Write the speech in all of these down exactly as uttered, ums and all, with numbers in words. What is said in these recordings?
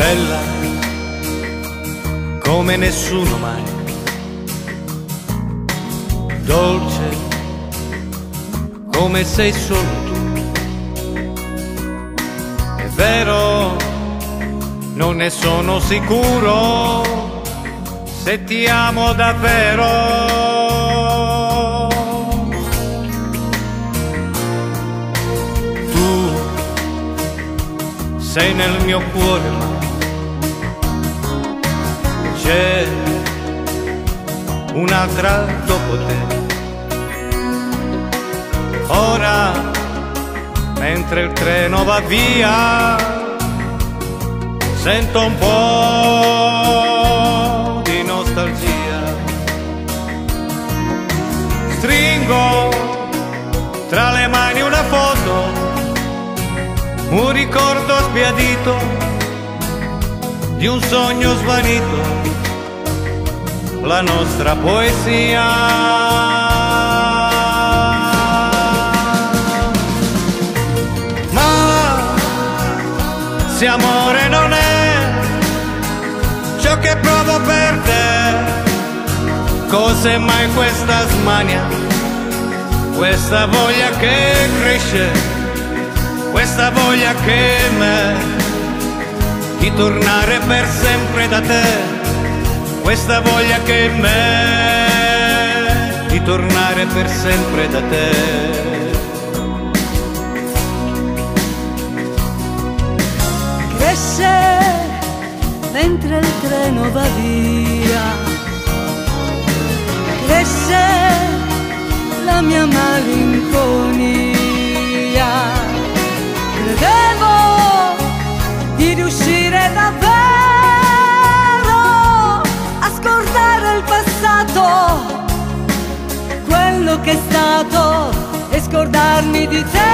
bella come nessuno mai, dolce come sei solo tu. È vero, non ne sono sicuro se ti amo davvero. Sei nel mio cuore, ma c'è un'altra dopo te. Ora, mentre il treno va via, sento un po' di nostalgia. Stringo tra le mani una foto, un ricordo sbiadito di un sogno svanito, la nostra poesia. Ma se amore non è ciò che provo per te, cos'è mai questa smania, questa voglia che cresce, questa voglia che me di tornare per sempre da te, questa voglia che me di tornare per sempre da te. Cresce mentre il treno va via, cresce la mia malinconia. Credevo di riuscire davvero a scordare il passato, quello che è stato, e scordarmi di te.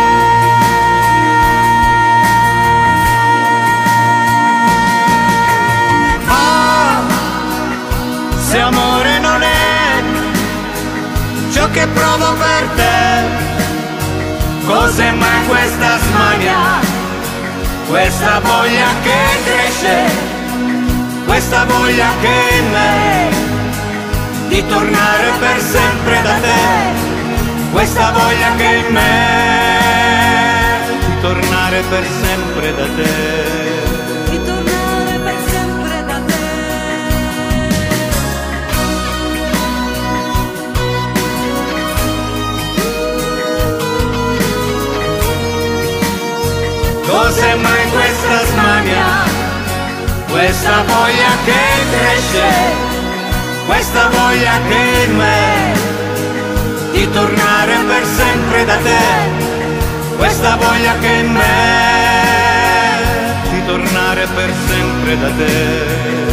Ma se amore non è ciò che provo per te, cos'è mai questa smania, questa voglia che cresce, questa voglia che me di tornare per sempre da te, questa voglia che me di tornare per sempre da te. Di tornare per sempre da te. Cos'è mai questa smania, questa voglia che cresce, questa voglia che in me di tornare per sempre da te, questa voglia che in me di tornare per sempre da te.